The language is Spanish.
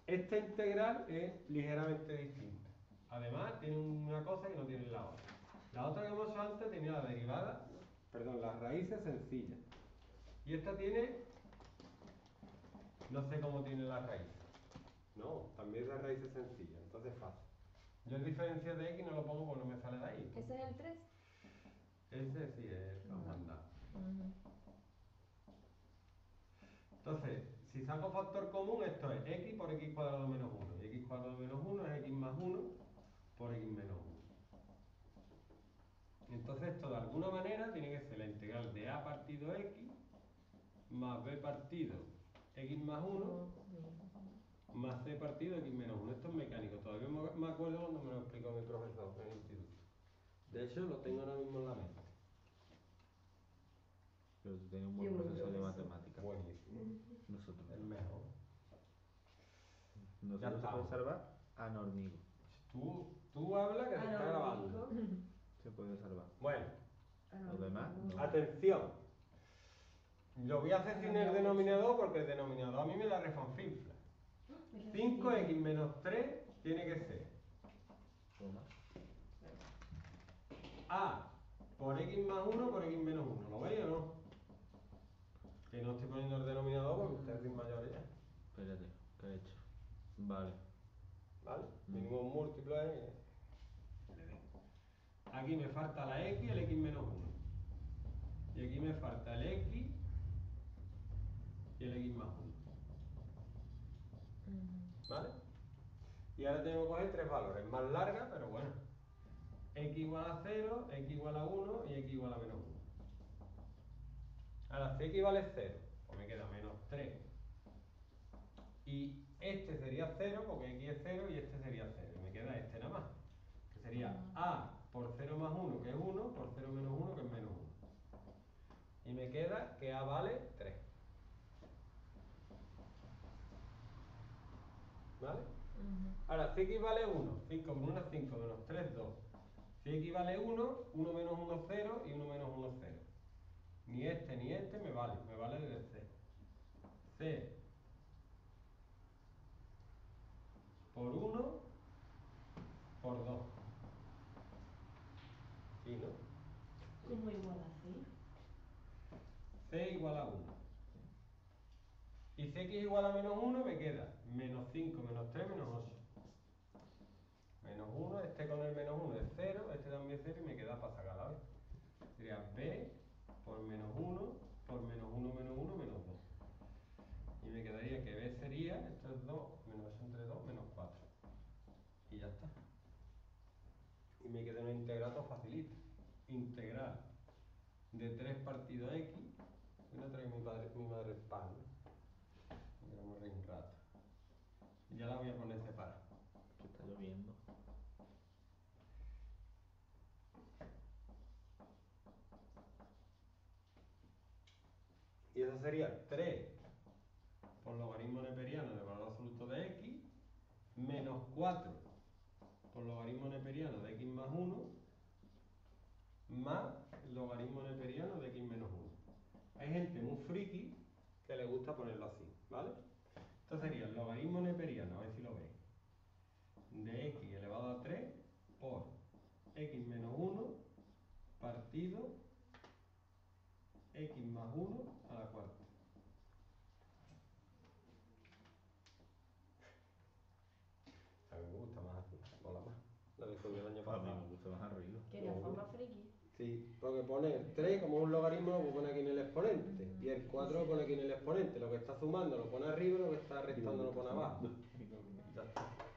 esta integral es ligeramente distinta. Además, tiene una cosa que no tiene la otra. La otra que hemos hecho antes tenía la derivada, perdón, las raíces sencillas. Y esta tiene, no sé cómo tiene las raíces. No, también es de raíces sencillas, entonces es fácil. Yo el diferencial de x no lo pongo porque no me sale de ahí. ¿Ese es el 3? Ese sí es el mandado. Entonces, si saco factor común, esto es x por x cuadrado menos 1. Y x cuadrado menos 1 es x más 1 por x menos 1. Entonces, esto de alguna manera tiene que ser la integral de a partido x más b partido x más 1 más c partido x menos 1. Esto es mecánico. Todavía me acuerdo cuando me lo explicó mi profesor en el instituto. De hecho, lo tengo ahora mismo en la mente. Pero tú tienes un buen profesor de matemáticas. Buenísimo. Nosotros. El mejor. Nosotros se puede salvar a Normigo. Tú hablas que se está grabando. Se puede salvar. Bueno. Los demás, no. Atención. Lo voy a hacer sin el denominador porque el denominador a mí me la refanfinfla. 5x menos 3 tiene que ser Toma. a por x más 1 por x menos 1. ¿Lo veis o no? Que no estoy poniendo el denominador porque ustedes son mayores ya. Espérate, ¿qué he hecho? Vale. ¿Vale? Mínimo un múltiplo ahí. Aquí me falta la x y el x menos 1. Y aquí me falta el x y el x más 1. ¿Vale? Y ahora tengo que coger tres valores. Más largas, pero bueno. X igual a 0, x igual a 1 y x igual a menos 1. Ahora, si x vale 0, pues me queda menos 3. Y este sería 0 porque x es 0 y este sería 0. Y me queda este nada más. Que sería a por 0 más 1, que es 1, por 0 menos 1, que es menos 1. Y me queda que a vale 3. ¿Vale? Ahora, si x vale 1, 5 por 1 es 5, menos 3, 2. Si x vale 1, 1 menos 1, 0 y 1 menos 1, 0. Ni este me vale desde c. C por 1 por 2. ¿Sí, no? ¿Cómo igual así? C igual a 1. Y si x igual a menos 1 me queda menos 5, menos 3, menos 8. Menos 1, este con el menos 1 es 0, este también es 0 y me queda para sacar la b. Sería b por menos 1 por menos 1 menos 1 menos 2. Y me quedaría que b sería, esto es 2, menos eso entre 2, menos 4. Y ya está. Y me queda un integrato facilito. Integral de 3 partido x. Hoy no trae mi madre el pan, ¿no? Me voy a reír un rato. Y ya la voy a poner separada. Que está lloviendo. Y eso sería 3 por logaritmo neperiano del valor absoluto de x menos 4 por logaritmo neperiano de x más 1 más logaritmo neperiano de x menos 1. Hay gente muy friki que le gusta ponerlo así, ¿vale? Entonces sería el logaritmo neperiano, a ver si lo veis, de x elevado a 3 por x menos 1 partido x más 1 a la cuarta. A mí me gusta más así, mola más. La que estudié el año A mí pasado. me gusta más arriba. Que la forma friki. Sí, porque pone el 3 como un logaritmo lo pone aquí en el exponente. Y el 4 lo pone aquí en el exponente. Lo que está sumando lo pone arriba y lo que está restando lo pone abajo. Ya está.